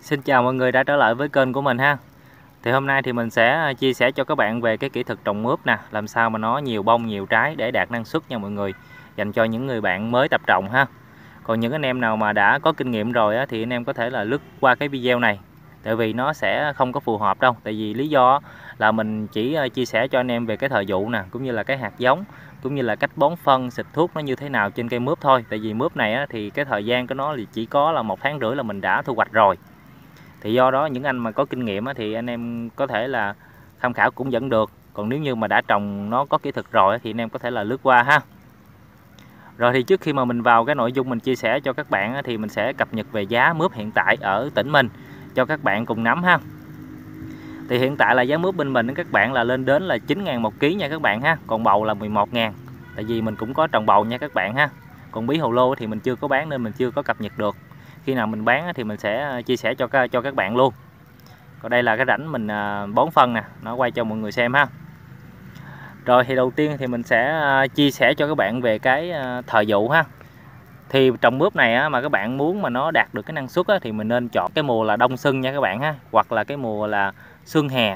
Xin chào mọi người đã trở lại với kênh của mình ha. Thì hôm nay thì mình sẽ chia sẻ cho các bạn về cái kỹ thuật trồng mướp nè, làm sao mà nó nhiều bông nhiều trái để đạt năng suất nha mọi người, dành cho những người bạn mới tập trồng ha. Còn những anh em nào mà đã có kinh nghiệm rồi á, thì anh em có thể là lướt qua cái video này, tại vì nó sẽ không có phù hợp đâu. Tại vì lý do là mình chỉ chia sẻ cho anh em về cái thời vụ nè, cũng như là cái hạt giống, cũng như là cách bón phân, xịt thuốc nó như thế nào trên cây mướp thôi. Tại vì mướp này á, thì cái thời gian của nó thì chỉ có là 1,5 tháng là mình đã thu hoạch rồi. Thì do đó những anh mà có kinh nghiệm á, thì anh em có thể là tham khảo cũng vẫn được. Còn nếu như mà đã trồng nó có kỹ thuật rồi á, thì anh em có thể là lướt qua ha. Rồi thì trước khi mà mình vào cái nội dung mình chia sẻ cho các bạn á, thì mình sẽ cập nhật về giá mướp hiện tại ở tỉnh mình cho các bạn cùng nắm ha. Thì hiện tại là giá mướp bên mình các bạn là lên đến là 9.000 một ký nha các bạn ha. Còn bầu là 11.000. Tại vì mình cũng có trồng bầu nha các bạn ha. Còn bí hồ lô thì mình chưa có bán nên mình chưa có cập nhật được. Khi nào mình bán thì mình sẽ chia sẻ cho các bạn luôn. Còn đây là cái rãnh mình bón phân nè, nó quay cho mọi người xem ha. Rồi thì đầu tiên thì mình sẽ chia sẻ cho các bạn về cái thời vụ ha. Thì trồng mướp này á, mà các bạn muốn mà nó đạt được cái năng suất á, thì mình nên chọn cái mùa là đông xuân nha các bạn ha, hoặc là cái mùa là xuân hè.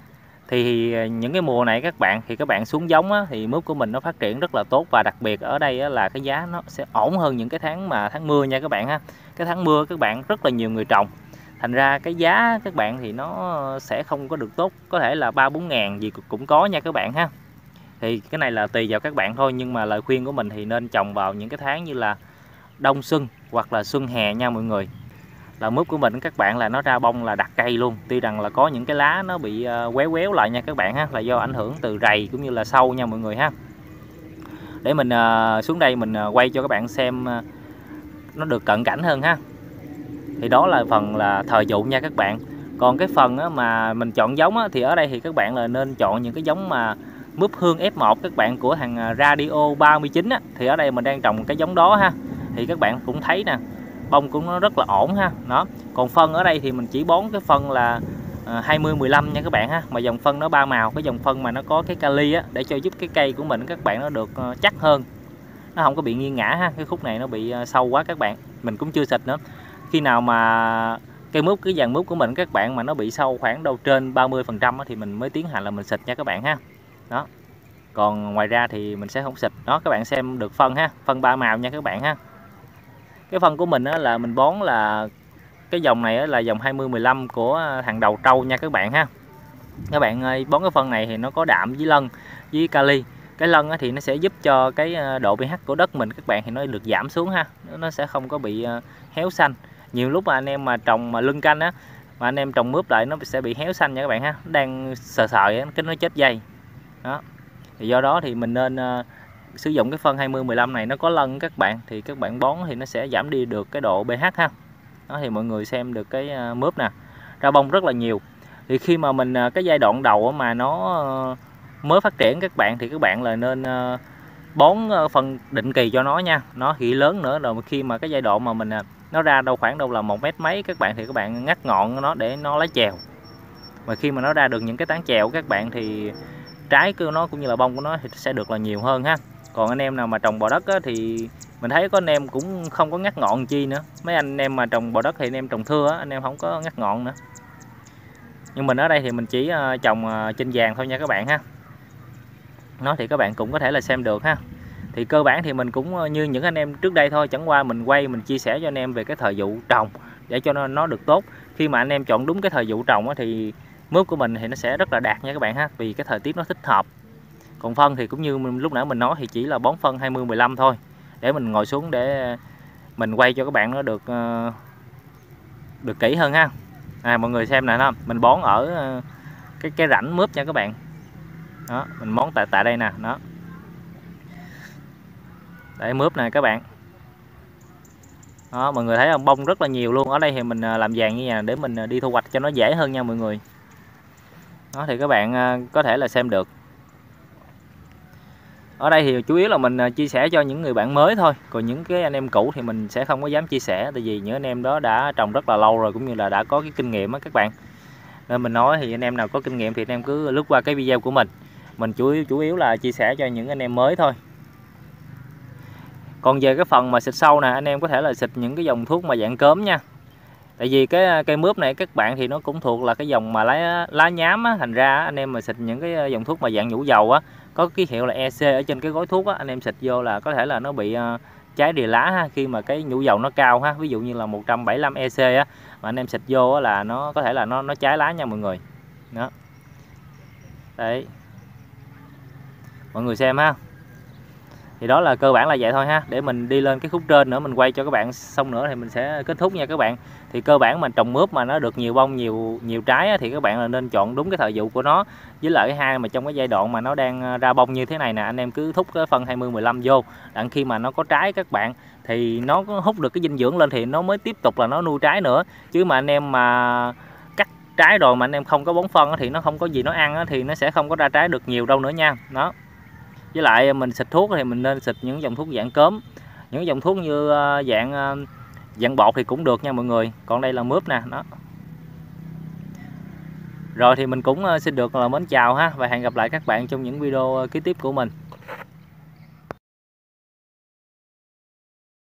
Thì những cái mùa này các bạn thì các bạn xuống giống á, thì mướp của mình nó phát triển rất là tốt, và đặc biệt ở đây á, là cái giá nó sẽ ổn hơn những cái tháng mưa nha các bạn ha. Cái tháng mưa các bạn rất là nhiều người trồng, thành ra cái giá các bạn thì nó sẽ không có được tốt, có thể là 3-4 ngàn gì cũng có nha các bạn ha. Thì cái này là tùy vào các bạn thôi, nhưng mà lời khuyên của mình thì nên trồng vào những cái tháng như là đông xuân hoặc là xuân hè nha mọi người. Là mướp của mình các bạn là nó ra bông là đặt cây luôn, tuy rằng là có những cái lá nó bị quéo quéo lại nha các bạn ha, là do ảnh hưởng từ rầy cũng như là sâu nha mọi người ha. Để mình xuống đây mình quay cho các bạn xem nó được cận cảnh hơn ha. Thì đó là phần là thời vụ nha các bạn. Còn cái phần mà mình chọn giống thì ở đây thì các bạn là nên chọn những cái giống mà mướp hương F1 các bạn của thằng Radio 39 á. Thì ở đây mình đang trồng cái giống đó ha. Thì các bạn cũng thấy nè, bông cũng nó rất là ổn ha. Đó. Còn phân ở đây thì mình chỉ bón cái phân là 20-15 nha các bạn ha. Mà dòng phân nó 3 màu, cái dòng phân mà nó có cái kali á, để cho giúp cái cây của mình các bạn nó được chắc hơn. Nó không có bị nghiêng ngã ha. Cái khúc này nó bị sâu quá các bạn. Mình cũng chưa xịt nữa. Khi nào mà cây mướp, cái dàn mướp của mình các bạn mà nó bị sâu khoảng đâu trên 30% thì mình mới tiến hành là mình xịt nha các bạn ha. Đó. Còn ngoài ra thì mình sẽ không xịt. Đó, các bạn xem được phân ha, phân 3 màu nha các bạn ha. Cái phân của mình là mình bón là cái dòng này là dòng 20-15 của thằng đầu trâu nha các bạn ha. Các bạn ơi, bón cái phân này thì nó có đạm với lân với kali. Cái lân thì nó sẽ giúp cho cái độ pH của đất mình các bạn thì nó được giảm xuống ha, nó sẽ không có bị héo xanh. Nhiều lúc mà anh em mà trồng mà lưng canh á, mà anh em trồng mướp lại nó sẽ bị héo xanh nha các bạn ha, nó đang sờ cái nó chết dây. Đó. Thì do đó thì mình nên sử dụng cái phân 20-15 này, nó có lân các bạn, thì các bạn bón thì nó sẽ giảm đi được cái độ pH ha. Đó thì mọi người xem được cái mướp nè, ra bông rất là nhiều. Thì khi mà mình cái giai đoạn đầu mà nó mới phát triển các bạn, thì các bạn là nên bón phân định kỳ cho nó nha. Nó khi lớn nữa rồi, khi mà cái giai đoạn mà mình nó ra đâu khoảng đâu là 1 mét mấy các bạn, thì các bạn ngắt ngọn nó để nó lấy chèo. Và khi mà nó ra được những cái tán chèo các bạn thì trái của nó cũng như là bông của nó thì sẽ được là nhiều hơn ha. Còn anh em nào mà trồng bò đất thì mình thấy có anh em cũng không có ngắt ngọn chi nữa. Mấy anh em mà trồng bò đất thì anh em trồng thưa anh em không có ngắt ngọn nữa. Nhưng mình ở đây thì mình chỉ trồng trên vàng thôi nha các bạn ha. Nó thì các bạn cũng có thể là xem được ha. Thì cơ bản thì mình cũng như những anh em trước đây thôi, chẳng qua mình quay mình chia sẻ cho anh em về cái thời vụ trồng để cho nó được tốt. Khi mà anh em chọn đúng cái thời vụ trồng thì mướp của mình thì nó sẽ rất là đạt nha các bạn ha, vì cái thời tiết nó thích hợp. Còn phân thì cũng như lúc nãy mình nói thì chỉ là bón phân 20-15 thôi, để mình ngồi xuống để mình quay cho các bạn nó được kỹ hơn ha. Mọi người xem nè, mình bón ở cái rãnh mướp nha các bạn. Đó, mình bón tại đây nè, đó. Để mướp nè các bạn. Đó, mọi người thấy không, bông rất là nhiều luôn. Ở đây thì mình làm vàng như vậy để mình đi thu hoạch cho nó dễ hơn nha mọi người. Đó thì các bạn có thể là xem được. Ở đây thì chủ yếu là mình chia sẻ cho những người bạn mới thôi. Còn những cái anh em cũ thì mình sẽ không có dám chia sẻ, tại vì những anh em đó đã trồng rất là lâu rồi, cũng như là đã có cái kinh nghiệm á các bạn. Nên mình nói thì anh em nào có kinh nghiệm thì anh em cứ lướt qua cái video của mình. Mình chủ yếu là chia sẻ cho những anh em mới thôi. Còn về cái phần mà xịt sâu nè, anh em có thể là xịt những cái dòng thuốc mà dạng cớm nha. Tại vì cái cây mướp này các bạn thì nó cũng thuộc là cái dòng mà lá nhám á, thành ra anh em mà xịt những cái dòng thuốc mà dạng nhũ dầu á, có ký hiệu là EC ở trên cái gói thuốc á, anh em xịt vô là có thể là nó bị trái đìa lá ha, khi mà cái nhũ dầu nó cao ha, ví dụ như là 175 EC á, mà anh em xịt vô á là nó có thể là nó trái lá nha mọi người. Đó. Đấy. Mọi người xem ha. Thì đó là cơ bản là vậy thôi ha. Để mình đi lên cái khúc trên nữa mình quay cho các bạn, xong nữa thì mình sẽ kết thúc nha các bạn. Thì cơ bản mà trồng mướp mà nó được nhiều bông nhiều trái á, thì các bạn là nên chọn đúng cái thời vụ của nó. Với lại cái hai mà trong cái giai đoạn mà nó đang ra bông như thế này nè, anh em cứ thúc cái phân 20-15 vô, đặng khi mà nó có trái các bạn thì nó có hút được cái dinh dưỡng lên thì nó mới tiếp tục là nó nuôi trái nữa. Chứ mà anh em mà cắt trái rồi mà anh em không có bón phân thì nó không có gì nó ăn thì nó sẽ không có ra trái được nhiều đâu nữa nha. Đó. Với lại mình xịt thuốc thì mình nên xịt những dòng thuốc dạng cớm, những dòng thuốc như dạng bột thì cũng được nha mọi người. Còn đây là mướp nè. Đó. Rồi thì mình cũng xin được là mến chào ha, và hẹn gặp lại các bạn trong những video kế tiếp của mình.